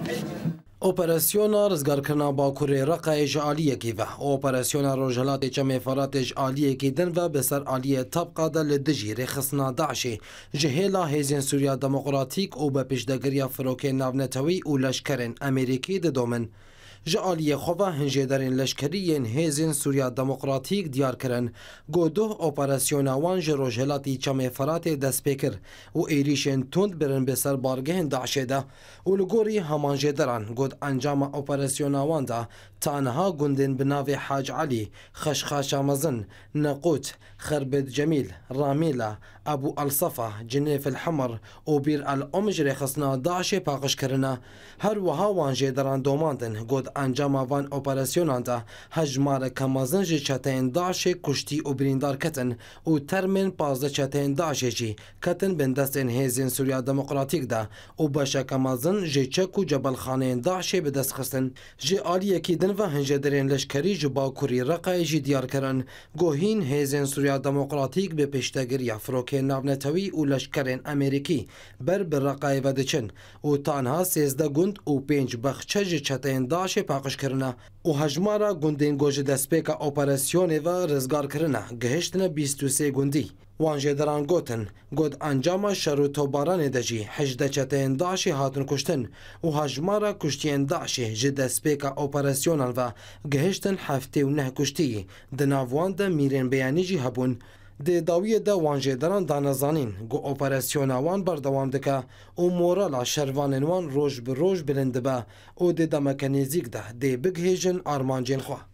اپراسیونا رزگارکردنا باکوری رقای جعالیکی و اپراسیونا روجهلات چمفرات جعالیکی دن و بسر عالیه طبقه دل دجی رخصنا داعشی جهلا هیزن سوریا دموکراتیک و به پیشدگری فروک ناونتوی و لشکرین امریکی دومن جعالیه خواه هنجدرین لشکریین هیزن سوریا دموکراتیک دیار کرن گودو اپراسیونا وان روجهلاتی چمفرات دست پیکر و ایریشن تند برن بسر بارگه داعشه ده و لگوری همان جدران گود انجام اپراسیونا وان ده تانها گندن بناو حاج علی خشخاش مزن نقوت خربد جمیل رامیلا ابو الصفا جنیف الحمر و بیر الامج رخصنا داعش پاقش کرنا هر وها وان جدران دوماندن گود انجام وان اپراسیونان ده هجمار کمازن جی چتین داعش کشتی و بریندار کتن و ترمن پازده چتین داعش جی کتن بندستن هیزن سوریا دموکراتیک ده و باشا کمازن جی چک و جبل خانه داعش بدست خستن جی آلیه کی دن و هنجدرین لشکری جو باکوری رقای جی دیار کرن گوهین هیزن سوریا دموکراتیک به پیشتگیری فروک ناونتوی و لشکرین امریکی بر رقای ودچن و تانها 13 گند و 5 بخچه جی چتین داعش پاقش کرنا و هجمارا گندین گوژ دسپیکا اپراسیون و رزگار کرنا گهشتن 23 گندی وان جدران گوتن گود انجام شروط باران دجی 18 چتین داعش هاتن کشتن و هجمارا کشتین داعش جد سپیکا اپراسیونال و گهشتن 79 کشتی دناوان ده میرین بیانی جی هبون ده داویه ده وان جدران دانزانین گو اپراسیونا وان بردوام دکه و مورالا شروان وان روش به روش بلند به و ده دمکنیزیک ده ده بگهیجن آرمانجین خواه